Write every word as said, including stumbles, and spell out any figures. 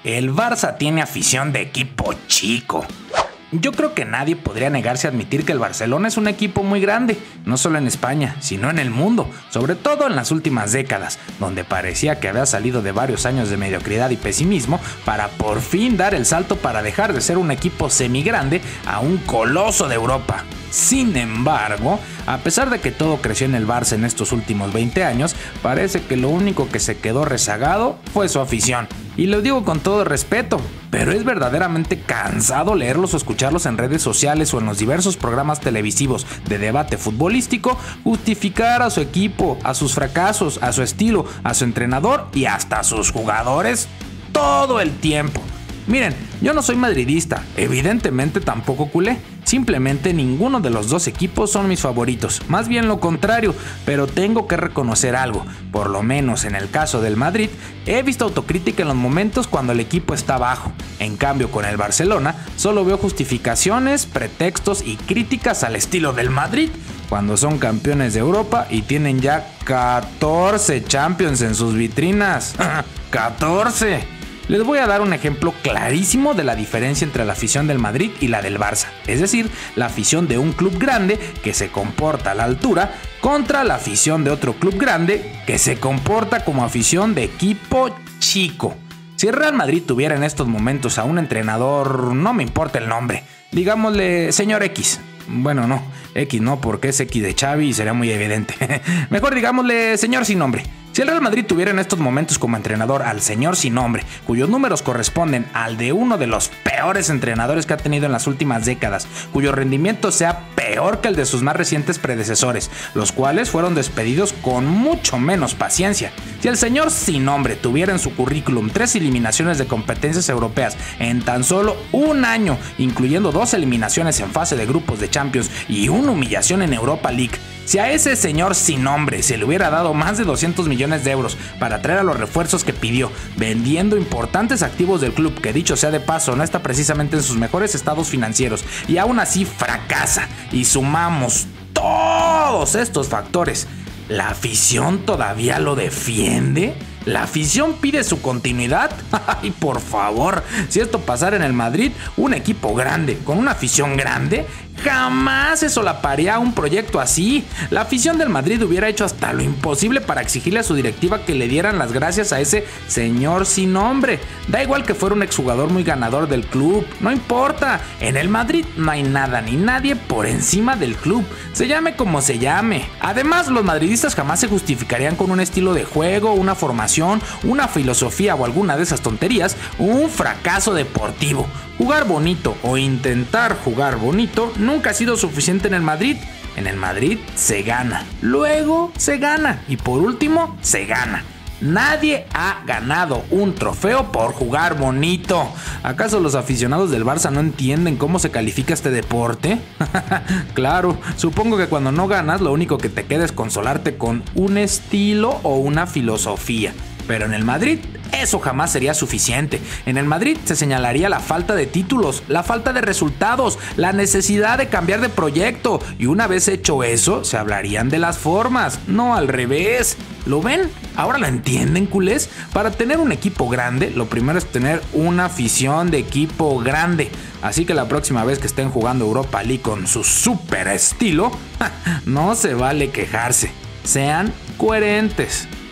El Barça tiene afición de equipo chico. Yo creo que nadie podría negarse a admitir que el Barcelona es un equipo muy grande, no solo en España, sino en el mundo, sobre todo en las últimas décadas, donde parecía que había salido de varios años de mediocridad y pesimismo para por fin dar el salto para dejar de ser un equipo semigrande a un coloso de Europa. Sin embargo, a pesar de que todo creció en el Barça en estos últimos veinte años, parece que lo único que se quedó rezagado fue su afición. Y lo digo con todo respeto, pero es verdaderamente cansado leerlos o escucharlos en redes sociales o en los diversos programas televisivos de debate futbolístico justificar a su equipo, a sus fracasos, a su estilo, a su entrenador y hasta a sus jugadores todo el tiempo. Miren, yo no soy madridista, evidentemente tampoco culé. Simplemente ninguno de los dos equipos son mis favoritos, más bien lo contrario, pero tengo que reconocer algo, por lo menos en el caso del Madrid, he visto autocrítica en los momentos cuando el equipo está bajo. En cambio con el Barcelona, solo veo justificaciones, pretextos y críticas al estilo del Madrid, cuando son campeones de Europa y tienen ya catorce Champions en sus vitrinas. ¡catorce! Les voy a dar un ejemplo clarísimo de la diferencia entre la afición del Madrid y la del Barça, es decir, la afición de un club grande que se comporta a la altura contra la afición de otro club grande que se comporta como afición de equipo chico. Si el Real Madrid tuviera en estos momentos a un entrenador, no me importa el nombre, digámosle señor X. Bueno, no, X no, porque es X de Xavi y sería muy evidente. Mejor digámosle señor sin nombre. Si el Real Madrid tuviera en estos momentos como entrenador al señor sin nombre, cuyos números corresponden al de uno de los peores entrenadores que ha tenido en las últimas décadas, cuyo rendimiento sea peor que el de sus más recientes predecesores, los cuales fueron despedidos con mucho menos paciencia. Si el señor sin nombre tuviera en su currículum tres eliminaciones de competencias europeas en tan solo un año, incluyendo dos eliminaciones en fase de grupos de Champions y una humillación en Europa League, si a ese señor sin nombre se le hubiera dado más de doscientos millones de euros para traer a los refuerzos que pidió, vendiendo importantes activos del club, que dicho sea de paso no está precisamente en sus mejores estados financieros, y aún así fracasa, y sumamos todos estos factores, ¿la afición todavía lo defiende? ¿La afición pide su continuidad? ¡Ay, por favor! Si esto pasara en el Madrid, un equipo grande, con una afición grande, jamás se solaparía un proyecto así. La afición del Madrid hubiera hecho hasta lo imposible para exigirle a su directiva que le dieran las gracias a ese señor sin nombre. Da igual que fuera un exjugador muy ganador del club, no importa. En el Madrid no hay nada ni nadie por encima del club, se llame como se llame. Además, los madridistas jamás se justificarían con un estilo de juego, una formación, una filosofía o alguna de esas tonterías, un fracaso deportivo. Jugar bonito o intentar jugar bonito nunca ha sido suficiente en el Madrid. En el Madrid se gana, luego se gana y por último se gana. Nadie ha ganado un trofeo por jugar bonito. ¿Acaso los aficionados del Barça no entienden cómo se califica este deporte? Claro, supongo que cuando no ganas lo único que te queda es consolarte con un estilo o una filosofía. Pero en el Madrid eso jamás sería suficiente. En el Madrid se señalaría la falta de títulos, la falta de resultados, la necesidad de cambiar de proyecto. Y una vez hecho eso, se hablarían de las formas, no al revés. ¿Lo ven? ¿Ahora lo entienden, culés? Para tener un equipo grande, lo primero es tener una afición de equipo grande. Así que la próxima vez que estén jugando Europa League con su super estilo, no se vale quejarse. Sean coherentes.